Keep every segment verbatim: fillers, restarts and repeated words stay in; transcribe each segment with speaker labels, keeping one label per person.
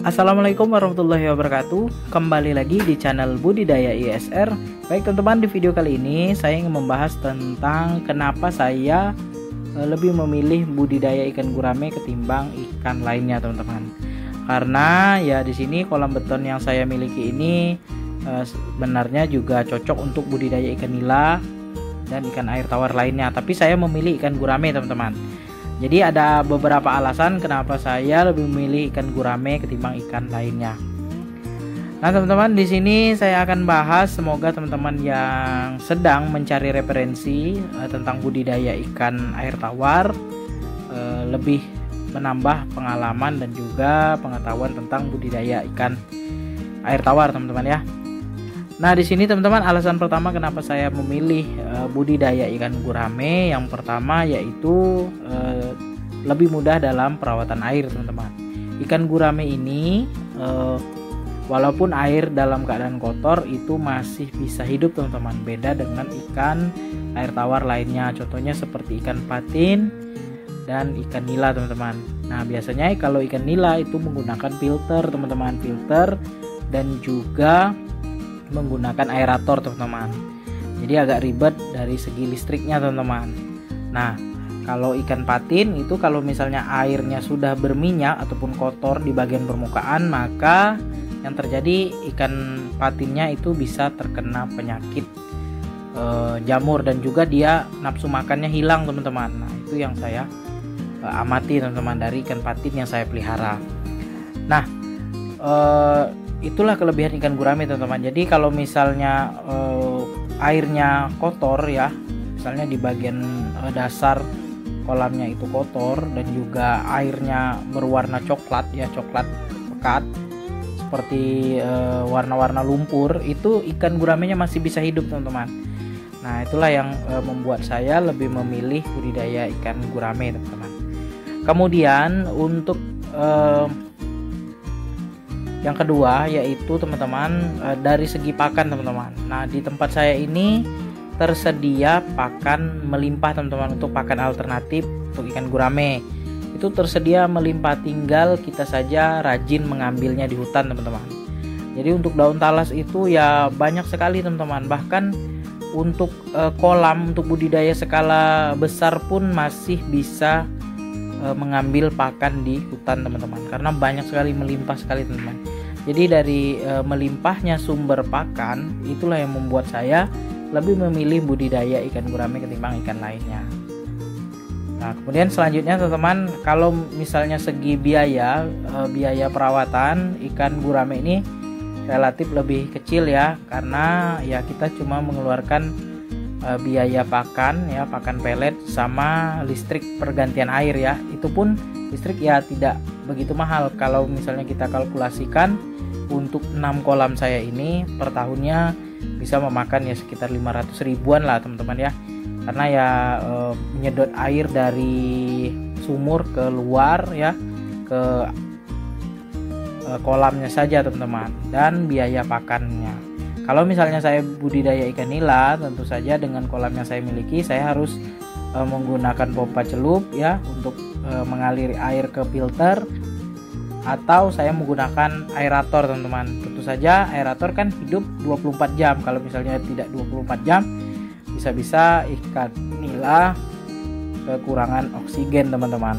Speaker 1: Assalamualaikum warahmatullahi wabarakatuh. Kembali lagi di channel Budidaya I S R. Baik teman-teman, di video kali ini saya ingin membahas tentang kenapa saya lebih memilih budidaya ikan gurame ketimbang ikan lainnya, teman-teman. Karena ya di sini kolam beton yang saya miliki ini sebenarnya juga cocok untuk budidaya ikan nila dan ikan air tawar lainnya, tapi saya memilih ikan gurame, teman-teman. Jadi ada beberapa alasan kenapa saya lebih memilih ikan gurame ketimbang ikan lainnya. Nah, teman-teman, di sini saya akan bahas, semoga teman-teman yang sedang mencari referensi eh, tentang budidaya ikan air tawar eh, lebih menambah pengalaman dan juga pengetahuan tentang budidaya ikan air tawar, teman-teman ya. Nah, di sini teman-teman, alasan pertama kenapa saya memilih uh, budidaya ikan gurame, yang pertama yaitu uh, lebih mudah dalam perawatan air, teman-teman. Ikan gurame ini uh, walaupun air dalam keadaan kotor itu masih bisa hidup, teman-teman. Beda dengan ikan air tawar lainnya, contohnya seperti ikan patin dan ikan nila, teman-teman. Nah, biasanya kalau ikan nila itu menggunakan filter, teman-teman, filter dan juga menggunakan aerator, teman-teman. Jadi agak ribet dari segi listriknya, teman-teman. Nah, kalau ikan patin itu kalau misalnya airnya sudah berminyak ataupun kotor di bagian permukaan, maka yang terjadi ikan patinnya itu bisa terkena penyakit e, jamur dan juga dia nafsu makannya hilang, teman-teman. Nah, itu yang saya e, amati, teman-teman, dari ikan patin yang saya pelihara. Nah, e, itulah kelebihan ikan gurame, teman-teman. Jadi kalau misalnya uh, airnya kotor ya, misalnya di bagian uh, dasar kolamnya itu kotor dan juga airnya berwarna coklat ya, coklat pekat seperti uh, warna-warna lumpur, itu ikan guramenya masih bisa hidup, teman-teman. Nah, itulah yang uh, membuat saya lebih memilih budidaya ikan gurame, teman-teman. Kemudian untuk uh, yang kedua yaitu, teman-teman, dari segi pakan, teman-teman. Nah, di tempat saya ini tersedia pakan melimpah, teman-teman, untuk pakan alternatif untuk ikan gurame. Itu tersedia melimpah, tinggal kita saja rajin mengambilnya di hutan, teman-teman. Jadi untuk daun talas itu ya banyak sekali, teman-teman. Bahkan untuk eh, kolam untuk budidaya skala besar pun masih bisa mengambil pakan di hutan, teman-teman, karena banyak sekali, melimpah sekali, teman-teman. Jadi dari e, melimpahnya sumber pakan, itulah yang membuat saya lebih memilih budidaya ikan gurame ketimbang ikan lainnya. Nah, kemudian selanjutnya, teman-teman, kalau misalnya segi biaya e, biaya perawatan ikan gurame ini relatif lebih kecil ya, karena ya kita cuma mengeluarkan biaya pakan ya, pakan pelet sama listrik pergantian air ya. Itu pun listrik ya tidak begitu mahal. Kalau misalnya kita kalkulasikan untuk enam kolam saya ini per tahunnya bisa memakan ya sekitar lima ratus ribuan lah, teman-teman ya. Karena ya e, menyedot air dari sumur ke luar ya, ke e, kolamnya saja, teman-teman, dan biaya pakannya. Kalau misalnya saya budidaya ikan nila, tentu saja dengan kolam yang saya miliki saya harus e, menggunakan pompa celup ya untuk e, mengaliri air ke filter, atau saya menggunakan aerator, teman-teman. Tentu saja aerator kan hidup dua puluh empat jam. Kalau misalnya tidak dua puluh empat jam, bisa-bisa ikan nila kekurangan oksigen, teman-teman.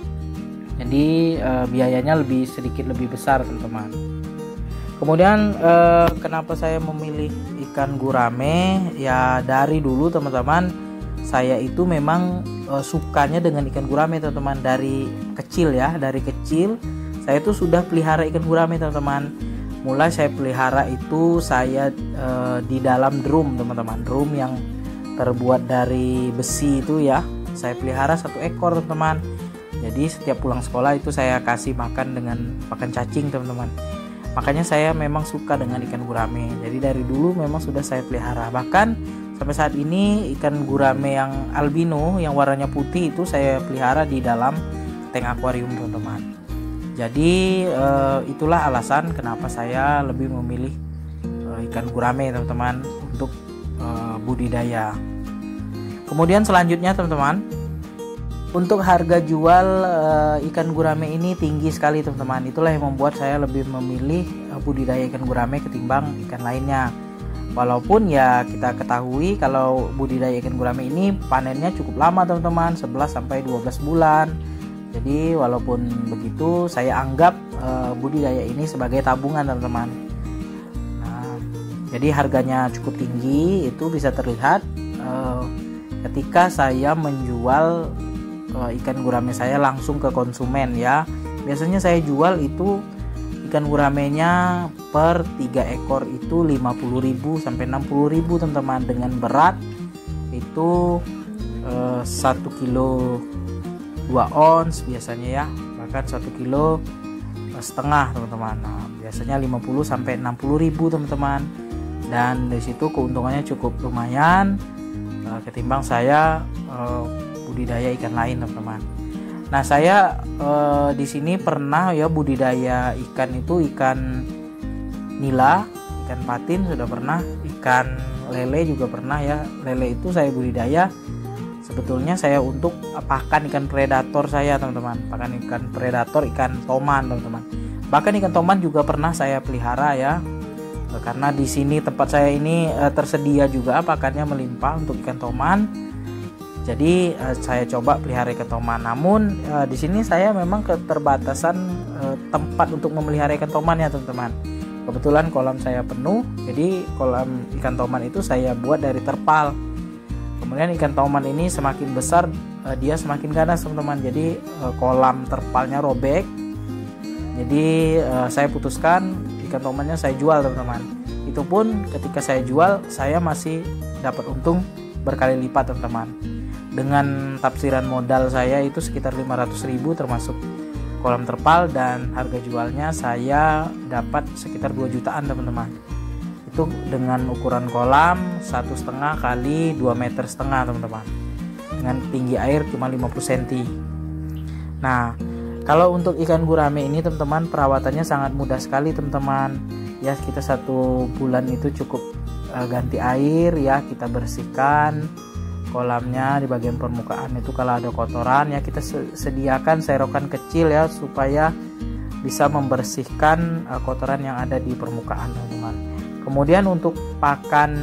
Speaker 1: Jadi e, biayanya lebih sedikit lebih besar, teman-teman. Kemudian eh, kenapa saya memilih ikan gurame? Ya dari dulu, teman-teman, saya itu memang eh, sukanya dengan ikan gurame, teman-teman. Dari kecil ya, dari kecil saya itu sudah pelihara ikan gurame, teman-teman. Mulai saya pelihara itu saya eh, di dalam drum, teman-teman, drum yang terbuat dari besi itu ya. Saya pelihara satu ekor, teman-teman. Jadi setiap pulang sekolah itu saya kasih makan dengan pakan cacing, teman-teman. Makanya saya memang suka dengan ikan gurame. Jadi dari dulu memang sudah saya pelihara. Bahkan sampai saat ini ikan gurame yang albino yang warnanya putih itu saya pelihara di dalam tank akuarium, teman-teman. Jadi e, itulah alasan kenapa saya lebih memilih e, ikan gurame, teman-teman, untuk e, budidaya. Kemudian selanjutnya, teman-teman, Untuk harga jual uh, ikan gurame ini tinggi sekali teman-teman. Itulah yang membuat saya lebih memilih uh, budidaya ikan gurame ketimbang ikan lainnya. Walaupun ya kita ketahui kalau budidaya ikan gurame ini panennya cukup lama teman-teman, sebelas sampai dua belas bulan. Jadi walaupun begitu saya anggap uh, budidaya ini sebagai tabungan teman-teman. Nah, jadi harganya cukup tinggi, itu bisa terlihat uh, ketika saya menjual ikan gurame saya langsung ke konsumen ya. Biasanya saya jual itu ikan guramenya per tiga ekor itu lima puluh ribu sampai enam puluh ribu teman-teman, dengan berat itu eh, satu kilo dua ons biasanya ya, bahkan satu kilo setengah teman-teman. Nah, biasanya lima puluh sampai enam puluh ribu teman-teman, dan dari situ keuntungannya cukup lumayan eh, ketimbang saya eh, budidaya ikan lain teman-teman. Nah saya eh, di sini pernah ya budidaya ikan itu ikan nila, ikan patin sudah pernah, ikan lele juga pernah ya. Lele itu saya budidaya sebetulnya saya untuk pakan ikan predator saya teman-teman, pakan ikan predator, ikan toman teman-teman. Bahkan ikan toman juga pernah saya pelihara ya, karena di sini tempat saya ini eh, tersedia juga pakannya melimpah untuk ikan toman. Jadi eh, saya coba pelihara ikan toman. Namun eh, di sini saya memang keterbatasan eh, tempat untuk memelihara ikan toman ya teman-teman. Kebetulan kolam saya penuh, jadi kolam ikan toman itu saya buat dari terpal. Kemudian ikan toman ini semakin besar eh, dia semakin ganas teman-teman. Jadi eh, kolam terpalnya robek. Jadi eh, saya putuskan ikan tomannya saya jual teman-teman. Itu pun ketika saya jual saya masih dapat untung berkali lipat teman-teman. Dengan tafsiran modal saya itu sekitar lima ratus ribu termasuk kolam terpal, dan harga jualnya saya dapat sekitar dua jutaan teman-teman. Itu dengan ukuran kolam satu setengah kali dua meter setengah teman-teman, dengan tinggi air cuma lima puluh sentimeter. Nah kalau untuk ikan gurame ini teman-teman perawatannya sangat mudah sekali teman-teman ya. Kita satu bulan itu cukup uh, ganti air ya, kita bersihkan kolamnya di bagian permukaan itu. Kalau ada kotoran ya kita sediakan serokan kecil ya, supaya bisa membersihkan uh, kotoran yang ada di permukaan teman-teman. Kemudian untuk pakan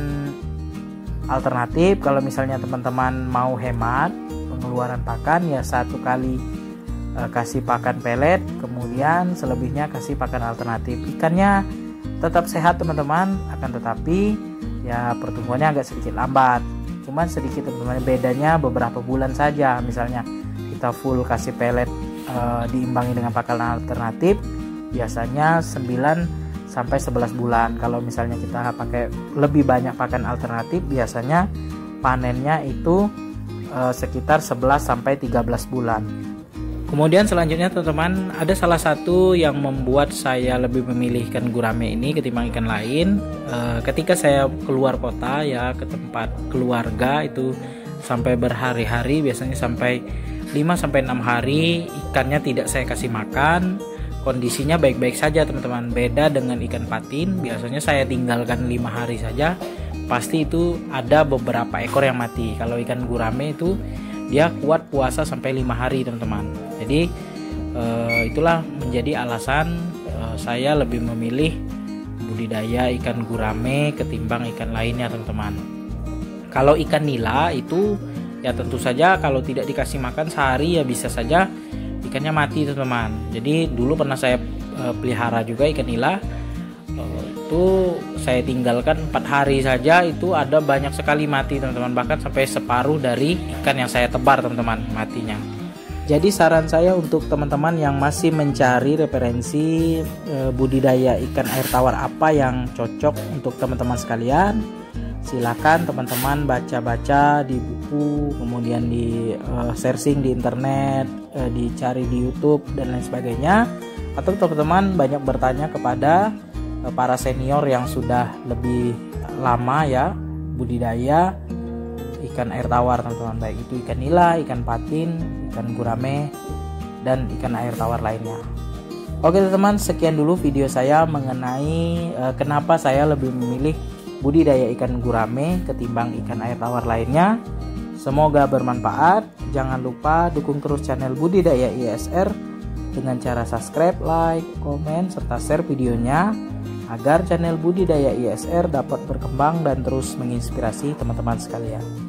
Speaker 1: alternatif, kalau misalnya teman-teman mau hemat pengeluaran pakan ya satu kali uh, kasih pakan pelet, kemudian selebihnya kasih pakan alternatif. Ikannya tetap sehat teman-teman, akan tetapi ya pertumbuhannya agak sedikit lambat, cuman sedikit teman-teman, bedanya beberapa bulan saja. Misalnya kita full kasih pelet e, diimbangi dengan pakan alternatif biasanya sembilan sampai sebelas bulan. Kalau misalnya kita pakai lebih banyak pakan alternatif biasanya panennya itu e, sekitar sebelas sampai tiga belas bulan. Kemudian selanjutnya teman-teman, ada salah satu yang membuat saya lebih memilih ikan gurame ini ketimbang ikan lain. E, ketika saya keluar kota ya, ke tempat keluarga itu sampai berhari-hari, biasanya sampai lima sampai enam hari ikannya tidak saya kasih makan. Kondisinya baik-baik saja teman-teman. Beda dengan ikan patin, biasanya saya tinggalkan lima hari saja, pasti itu ada beberapa ekor yang mati. Kalau ikan gurame itu dia kuat puasa sampai lima hari teman-teman. Jadi eh, itulah menjadi alasan eh, saya lebih memilih budidaya ikan gurame ketimbang ikan lainnya teman-teman. Kalau ikan nila itu ya tentu saja kalau tidak dikasih makan sehari ya bisa saja ikannya mati teman-teman. Jadi dulu pernah saya eh, pelihara juga ikan nila, eh, itu saya tinggalkan empat hari saja itu ada banyak sekali mati teman-teman, bahkan sampai separuh dari ikan yang saya tebar teman-teman matinya. Jadi saran saya untuk teman-teman yang masih mencari referensi e, budidaya ikan air tawar apa yang cocok untuk teman-teman sekalian, silakan teman-teman baca-baca di buku, kemudian di e, searching di internet, e, dicari di YouTube dan lain sebagainya, atau teman-teman banyak bertanya kepada e, para senior yang sudah lebih lama ya budidaya ikan air tawar teman-teman, baik itu ikan nila, ikan patin, ikan gurame, dan ikan air tawar lainnya. Oke teman-teman, sekian dulu video saya mengenai uh, kenapa saya lebih memilih budidaya ikan gurame ketimbang ikan air tawar lainnya. Semoga bermanfaat. Jangan lupa dukung terus channel Budidaya I S R dengan cara subscribe, like, komen, serta share videonya agar channel Budidaya I S R dapat berkembang dan terus menginspirasi teman-teman sekalian.